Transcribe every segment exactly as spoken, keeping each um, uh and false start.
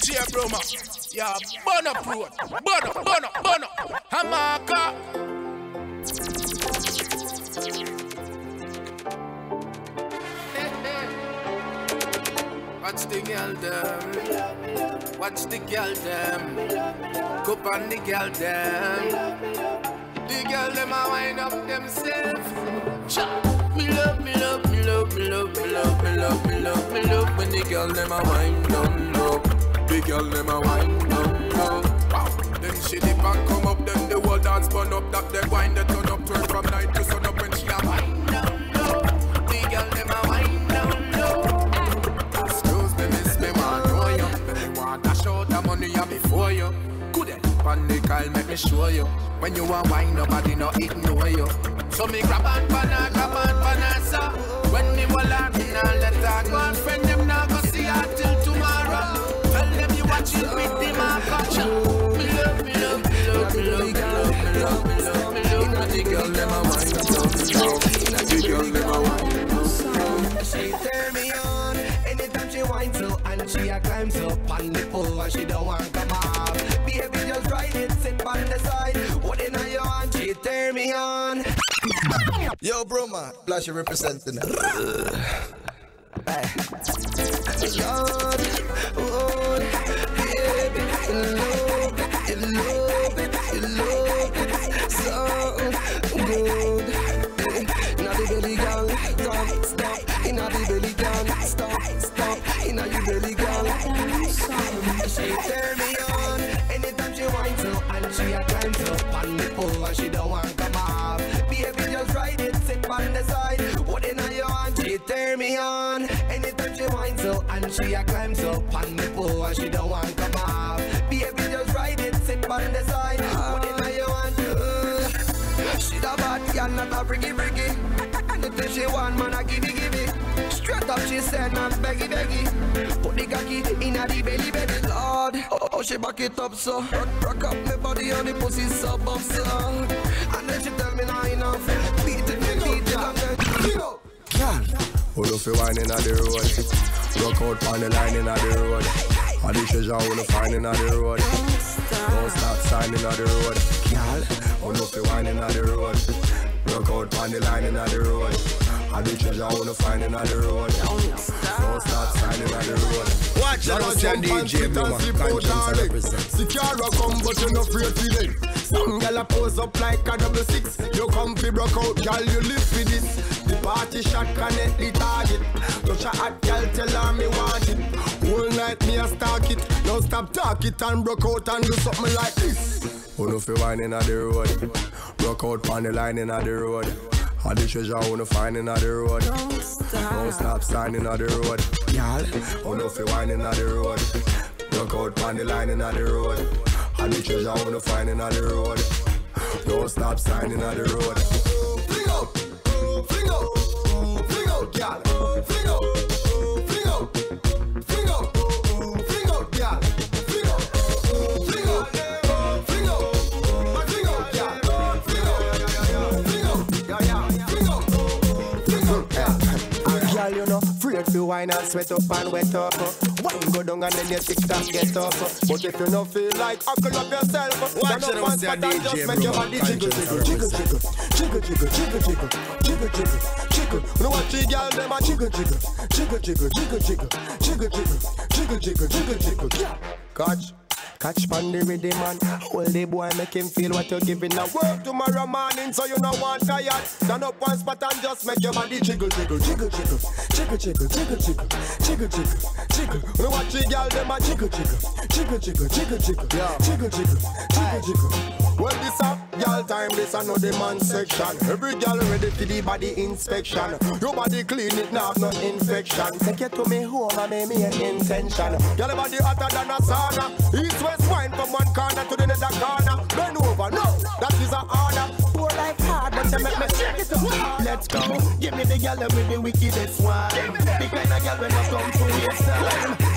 J Bruma, yeah, burn up road, burn up, burn up, burn up, Hamaka. Watch the girl them, watch the girl them, cup on the girl them. The girl them a wind up themselves. Me love, me love, me love, me love, me love, me love, me love, me love. When the girl them a wind down low, the girl them a wind down low. Wow. Then she dip and come up, then the whole dance burn up. That they wind, they turn up, turn from night to sun up when she a wind down low. The girl them a wind down low. Excuse me, miss me, want know you. Me want to show the money ya before you. Good at panic, I'll make me show you. When you a wine, nobody no ignore you. So me grab and banana, grab and banana. When me walla, me nah let her go. And friend them nah go see her till tomorrow. Tell them you watch it with the marker. Me love, me love, me love, me love, me love, me love, me love, me love. Inna the girl them a wine up, inna the girl them a wine up. She turn me on anytime she winds up and she a climbs up on the pole and she don't want come off. Baby just ride it, sit on the side. What in your hand? She turn me on. Yo, Bruma, Flash you representing. Hey. Lord, oh, baby, you love it, you love it, you love it, so good. Inna the belly, girl, don't stop. Inna the belly, girl, stop, stop. Inna the belly, girl. She turn me on anytime she winds up and she a climbs up on the pole and she don't want come off. Baby, just ride it, sit on the side. What in your hand? She turn me on anytime she winds up and she a climbs up on the pole and she don't want come off. Baby, just ride it, sit on the side. What in your hand? Uh, she da bad girl, not a freaky freaky. Anything she want, man, I give it, give it. Straight up, she said, not beggy, beggy. Put the cocky in a the belly, belly, Lord. Oh, oh, she back it up, so rock, rock up my body on the pussy, so buff, so. And then she tell me not enough. Beat it, beat it, and then you know. Who do fi wine inna the road? Rock out on the line inna the road. All the treasure who no find inna the road. Don't stop signing inna the road. Who do fi wine inna the road? Rock out on the line inna the road. All the treasure who no find inna the road. Don't stop signing inna the road. Watch out, D J Bruma. Conscience represent. Secure come, but you no afraid feeling. Some gyal a pose up like a double six. You come fi broke out, gyal you live for this. The party shot connect the target. Touch a hot gyal, tell her me want it. Whole night me a stalk it. Now stop talk it and broke out and do something like this. Who no fi wine inna the road? Broke out on the line inna the road. All the treasure who no find inna the road. Don't stop, Don't stop signing inna the road. Y'all, who no fi wine inna the road? Broke out on the line inna the road. All the treasure who no find inna the road. Don't stop signing inna the road. Fling out, fling out, fling out, y'all. Fling out, fling out, fling out, fling out, y'all. Fling out, fling out, fling out, fling out, y'all. Fling out, fling out, yeah, yeah. Fling out, fling out, yeah. Girl, you know, afraid to wine and sweat up and wet up. Wine go down and then you tick tock get up. But if you don't feel like huckle up yourself, watch it on D J Bruma. Jiggle, jiggle, jiggle, jiggle, jiggle, jiggle, jiggle, jiggle, jiggle, jiggle, jiggle. You know what the girl them a jiggle, jiggle, jiggle, jiggle, jiggle, jiggle, jiggle, jiggle, jiggle, jiggle, jiggle, jiggle. Catch. Catch pan the rhythm man. Hold the boy, make him feel what you're giving. Now work tomorrow morning, so you know one tired. Stand up one spot and just make your body jiggle, jiggle, jiggle, jiggle, jiggle, jiggle, jiggle, jiggle, jiggle, jiggle, jiggle. You know what the girl them a jiggle, jiggle, jiggle, jiggle, jiggle, jiggle, jiggle, jiggle, jiggle, jiggle. Well, this up, girl time, this I know the man section. Every girl ready for the body inspection. Your body clean, it now have no infection. Take you to me home and make me an intention. Girl body hotter than a sauna. East west wine from one corner to the other corner. Bend over, no, that is an order. Pour like hard, but you make me shake it up. Let's go, give me the girl with the wickedest one. The kind of girl when I come to waste time.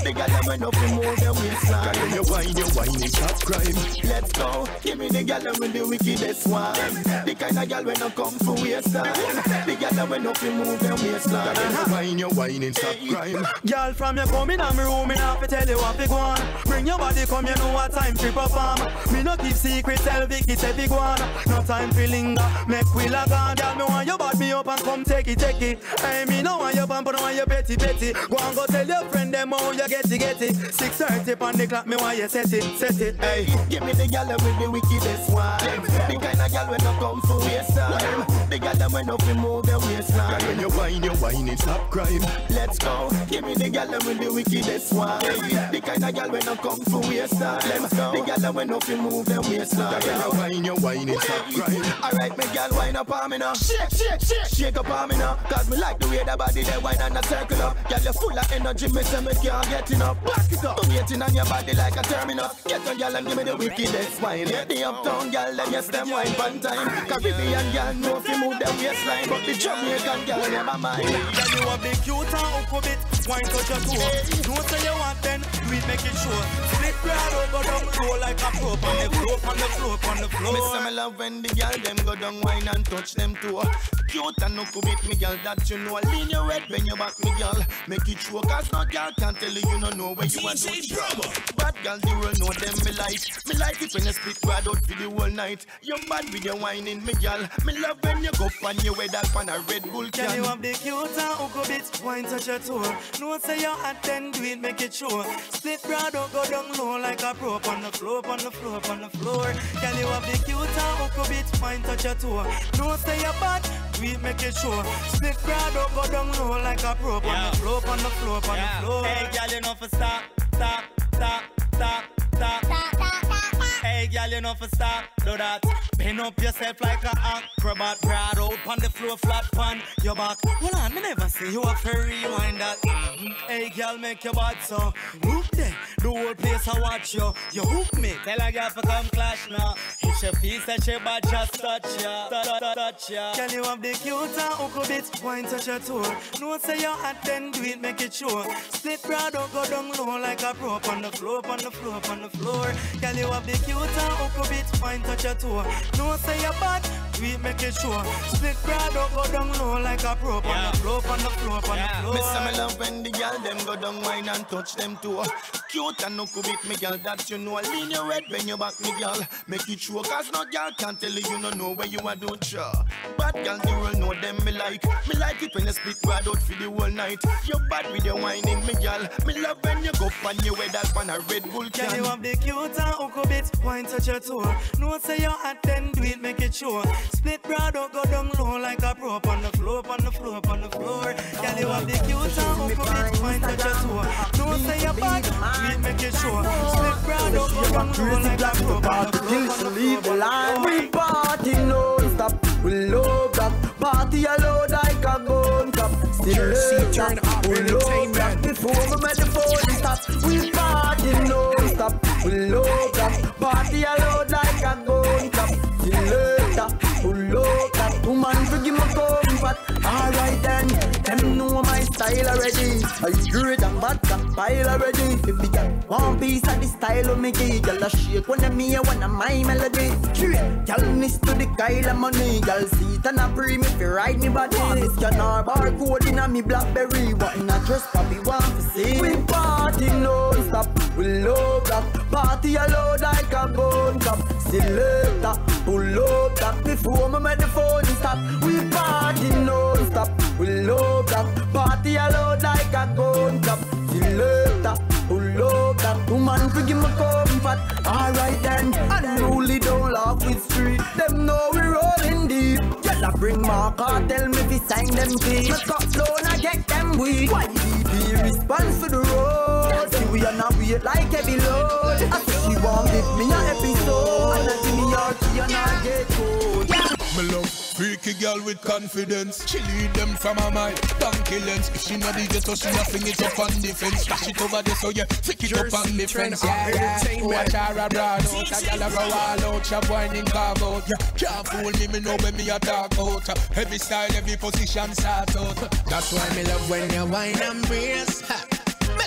The girl them when up to move their waistline. Girl, when you whine, you whine is top crime. Let's go, give me the girl them with the wickedest one. The kind of girl when I come for waistline. The girl them when up to move their waistline. Girl, when you whine, you whine is top crime. Girl, from you coming on me room, me have to tell you what we go on. Bring your body, come, you know what time to perform. Me no keep secret, tell Vicky, say big one. No time for linger, make we lag on. Girl, me want you bad me up and come take it, take it. Hey, me no want you bump, but I want you betty, betty. Go and go tell your friend them how you get it, get it. six thirty on the clock, me want you set it, set it. Hey, give me the girl with the wickedest one. The kind of girl when I come for waistline. The girl them when up to move their waistline. Girl, when you whine, you whine is top crime. Let's go, give me the girl with the wickedest one. The kind of girl when I come for waistline. Let's go, the girl when up to move their waistline. Girl, when you whine, you whine is top crime. Alright, me girl, wind up on me now. Shake, shake, shake, shake up on me now. Cause me like the way the body they wind and a circle up. Girl, you full of energy, me say me can't get enough. Back it up, I'm waiting on your body like a terminal. Get on girl and give me the wickedest wine. The uptown girl, them yes, them wine one time. Caribbean girl know if you move them waistline, but the Jamaican girl never mind. Girl, you a big cute and hook a bit, wine touch your toe. Don't say you want then, do it make it sure. Split broad over down, roll like a rope on the floor, on the floor, on the floor. Me say me love when the girl them go down wine and touch them too. Cute and hook a bit, me girl, that you know. Lean your head when you back me girl, make it show. Cause no girl can tell you you don't know where you are doing. D J Bruma. Bad girl, the world know them me like. Me like it when you split broad out for the whole night. You bad with your whining, me girl. Me love when you go on your way that on a Red Bull can. Girl, you have the cute and hook a bit, wine touch your toe. No say you hot then do it, make it show. Split broad out, go down low like a rope on the floor, on the floor, on the floor. Girl, you have the cute and hook a bit, wine touch your toe. No say you bad, do it, make it show. Split broad out, go down low like a rope on the floor, on the floor, on the floor. Hey, girl, you know for stop, stop, stop, stop, stop. Hey, girl, you know for stop, do that. Bend up yourself like a acrobat. Broad out on the floor, flat pan your back. Hold on, me never see you have to rewind that. Mm-hmm. Hey, girl, make your bad so. Whoop there, the whole place I watch you. You hook me, tell a girl to come clash now. Hit your piece that your bad just touch ya, touch, touch, touch ya. Girl, you have the cute and hook a bit, wine touch your toe. No say you hot then do it, make it show. Split broad out, go down low like a rope on the floor, on the floor, on the floor. Girl, you have the cute and hook a bit, wine touch your toe. No say you bad, do it, make it show. Split broad out, go down low like a rope on the floor, on the floor, on the floor. Me say me love when the girl them go down wine and touch them too. Cute and hook a bit, me girl, that you know. Lean your head when you back me girl, make it show. Cause no girl can tell you you don't know where you are doing sure. Bad girl, the world know them me like. Me like it when you split broad out for the whole night. You bad with your whining, me girl. Me love when you go on your way that on a Red Bull can. Girl, you have the cute and hook a bit, wine touch your toe. No say you hot then do it, make it show. Split broad out, go down low like a rope on the floor, on the floor, on the floor. Girl, you have the cute and hook a bit, wine touch your toe. No say you bad, do it, make it show. Split broad out, go down low like a rope on the floor, on the floor. We party non-stop, we love that. Party alone like a gun cup. Still jerseyturntupent, we love that. Before we make the phone stop, we party non-stop, we love that. Party alone like a gun cup. Still later, we love that. Woman forgive my comfort. Alright then, them know my style already. I great and bad can pile already. If we get one piece of the style of me key, girl a shake when I'm here, when I'm my melody. Girl miss to the Kyle of money. Girl see it and a pre me if you ride me body. Miss scanner barcode in a me Blackberry. What in a dress papi want to see. We party non-stop, we love that. Party alone like a gun cup. Still later, pull up that. Before me make the phone stop. We party non-stop, we love that. Party alone like a gun cup. Still later, pull up that. Woman forgive my comfort. Alright then, unruly don't laugh with street. Them know we rolling deep. Girl I bring my car, tell me if you sign them feet. Make up loan, I get them weak. Why be response for the road? See we are not wait like heavy load. I say she want give me an episode. And I give me your key and I get cold. Me love freaky girl with confidence. She lead them from a mind, donkey lens. If she not the ghetto, she not fling it up on defense. Dash it over there so yeah, flick it up on the fence. Yeah, yeah, watch her abroad out. A gal a go all out, she whining carve out. Yeah, can't fool me, me know when me a talk out. Every style, every position start out. That's why me love when you whine and brace. Make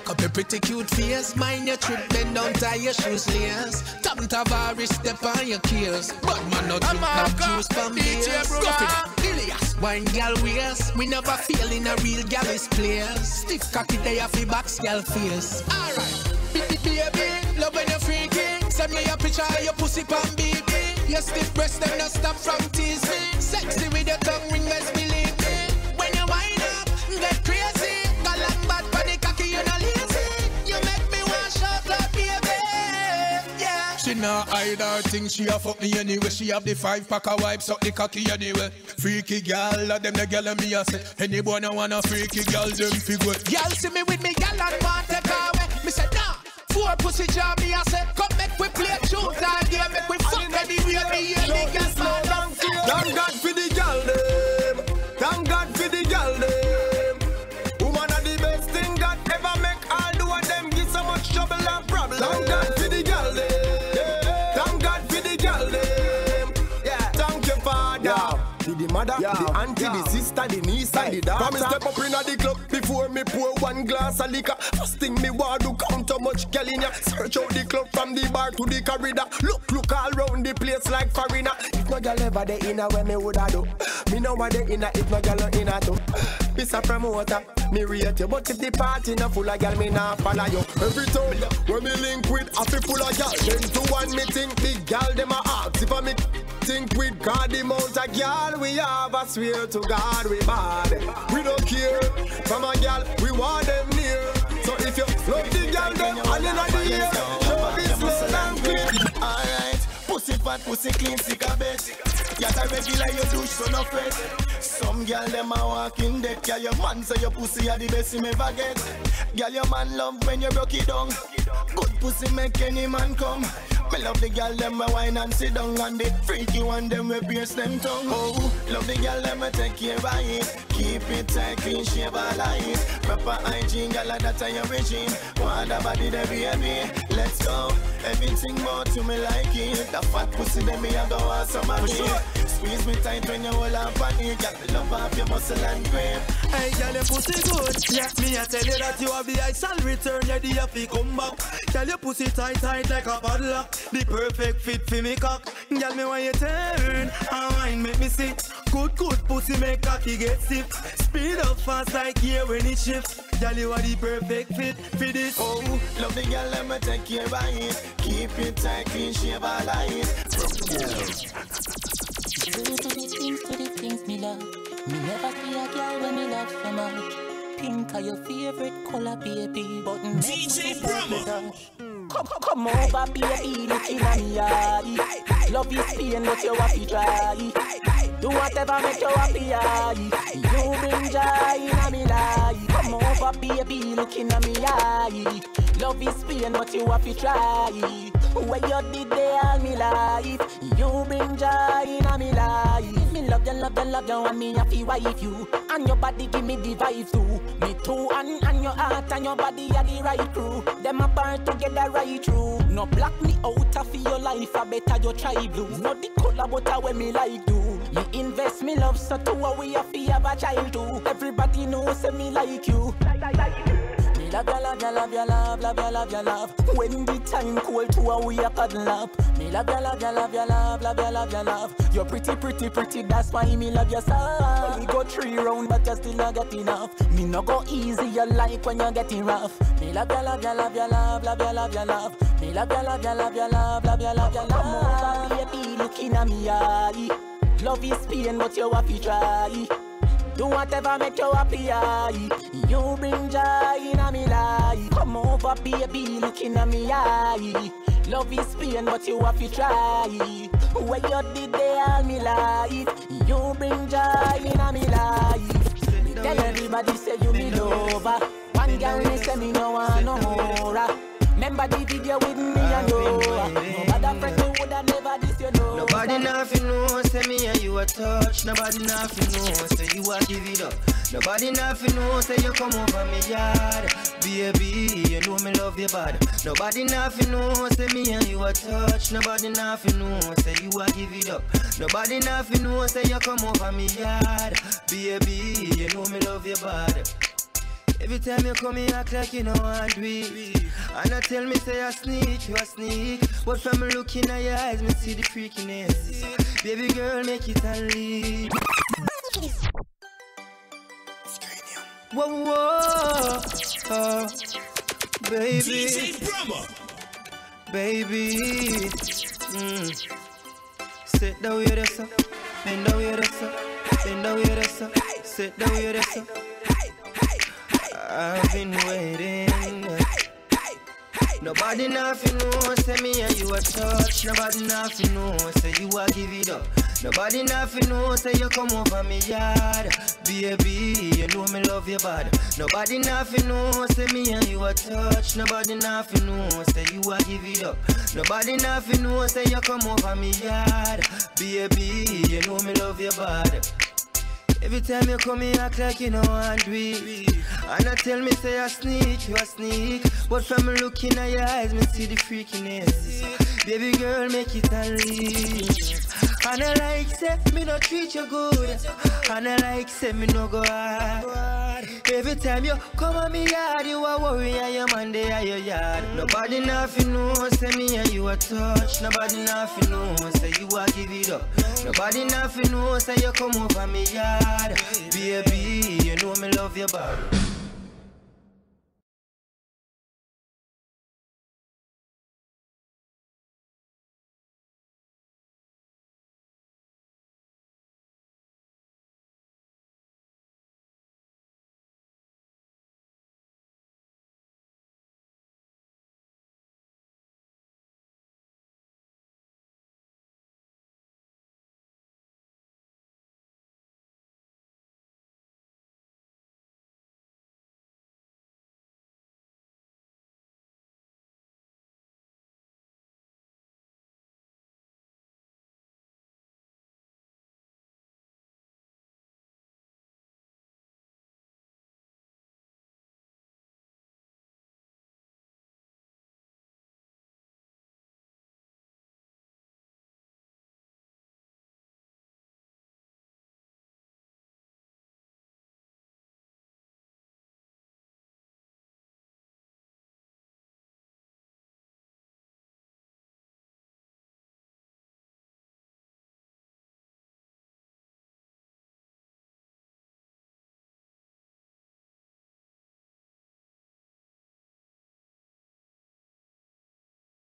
Cock up your pretty cute face. Mind your trip, bend down, tie your shoes, layers. Tom Tavares, step on your keels. But man, not drink, not juice from D J Bruma. Ilias, wine gal wears. We never feel in a real gal is players. Stiff cocky, they have a box gal face. Alright, baby, love when you're freaking. Send me a picture of your pussy pan, baby. Your stiff breast, them not stop from teasing. Sexy with your tongue ring, best believe me. When you wind up, get crazy. Galang bad for the cocky, you're not lazy. You make me want shout out, baby. Yeah. She not hide her things, she a fuck me anyway. She have the five pack of wipes up the cocky anyway. Freaky gal, them the gal and me a say. Any boy no want a freaky gal, them figure. Gal see me with me gal and want take away. Me say nah. Four pussy job, me I say, come make we play truth all day, make we fuck anyway, me hear the gas slow down. Thank God for the girl them, thank God for the girl them. Woman are the best thing that ever make all the one them give so much trouble and problem. Thank God for the girl them, thank God for the girl them. Yeah, thank you Father. The mother, yeah, the auntie, yeah, the sister, the niece, hey, and the daughter. Promise step up in the club before me pour one glass of liquor. First thing me want to count how much girl in ya. Search out the club from the bar to the corridor. Look, look all round the place like foreigner. If no girl ever dey inna where me woulda do. Me know what dey inna if no girl no inna too. Miss a promoter, me rate you, but if the party na full of girl, me nah follow you. Every time when me link with a fi full of girl, ten to one me think big girl dem a ask. If I me think with God the amount of girl we have, I swear to God we bad. We don't care. From a girl, we want them near. So if you love the girl, then all in the ear, show me slow and clean. Alright, pussy fat, pussy clean, sick a bit. Yet a regular you douche, so no fret. Some girl them a walk in deck. Girl your man say your pussy are the best him ever get. Girl your man love when you broke it down. Good pussy make any man come. Me love the girl them a wine and sit down, and the freaky one them we pierce them tongue. Oh, love the girl them a take care of it. Keep it tight, clean, shave all light. Proper hygiene, girl that are your regime. Want a body the baby, let's go. Everything more to me like it. The fat pussy them me a go want some of it. Squeeze me tight when you hold on for it. Got the love off your muscle and grip. Hey girl, your pussy good. Yeah, me I tell you that you have the ice and return. Yeah, the happy come back. Girl, your pussy tight, tight like a padlock. The perfect fit for me cock. Girl, me want you turn and wine make me sit. Good, good pussy make cocky get stiff. Speed up fast like here when it shifts. Girl, you are the perfect fit for this. Oh, love the girl, let me take care of it. Keep it tight, clean, shave all light. Do to the things, to the things me love. Me never see a girl when me love so much. Pink are your favorite color, baby. But D J Bruma. Come, come, come over, baby, look in me yard. Love is pain, but you happy dry. Do whatever make you happy, aye. You bring joy in me life. Come over, baby, look in me eye. Love is pain, but you happy try. When you did there all me life, you bring joy in me life. Me love you, love you, love you, and me happy wife you. And your body give me the vibe too. Me too, and, and your heart and your body are the right crew. Them apart together right through. No block me out of your life, I better you try blue. No the color, but I when me like do. Me invest me love, so to a way of have a child too. Everybody knows say me like you. Me love ya, love ya, love ya, love, love ya, love ya, love. When the time cold to a way a cuddle up. Me love ya, love ya, love ya, love, love ya, love ya, love. You're pretty, pretty, pretty, that's why me love ya so. We go three round, but you still not get enough. Me no go easy, you like when you're getting rough. Me love ya, love ya, love ya, love, love ya, love ya, love. Me love ya, love ya, love ya, love, love ya, love ya, love. Come over, baby, looking at me eye. Love is pain, but you happy try. Do whatever make you happy, aye. You bring joy in me life. Come over, baby, looking at me eye. Love is pain, but you happy try. When you did there all me life, you bring joy in me life. Me tell everybody say you me lover. One girl me say me no want no more. Remember the video with me and you. Nobody friend me woulda never this you know. Nobody nothing know, say me and you a touch. Nobody nothing know, say you a give it up. Nobody nothing know, say you come over me yard. Baby, you know me love you bad. Nobody nothing know, say me and you a touch. Nobody nothing know, say you a give it up. Nobody nothing know, say you come over me yard. Baby, you know me love you bad. Every time you come here, act like you know I do it. And I tell me, say I sneak, you a sneak. But from looking at your eyes, me see the freakiness. Baby girl, make it and leave. Whoa, whoa, oh, baby. D J Bruma. Baby. Mm. Sit down with us, bend down with us, bend down with us, sit down with us. I've been waiting. Nobody nothing know, say me and you a touch. Nobody nothing know, say you a give it up. Nobody nothing know, say you come over me yard. Baby, you know me love your body. Nobody nothing know, say me and you a touch. Nobody nothing know, say you a give it up. Nobody nothing know, say you come over me yard. Baby, you know me love your body. Every time you come here, act like you know I do it. And I tell me, say I sneak, you a sneak. But from looking at your eyes, me see the freakiness. Baby girl, make it and leave. And I like, say, me no treat you good. And I like, say, me no go hard. Every time you come on me yard, you a worry and your man they are your yard. Nobody nothing know, say me and you a touch. Nobody nothing know, say you a give it up. Nobody nothing know, say you come over me yard. Baby, you know me love your body.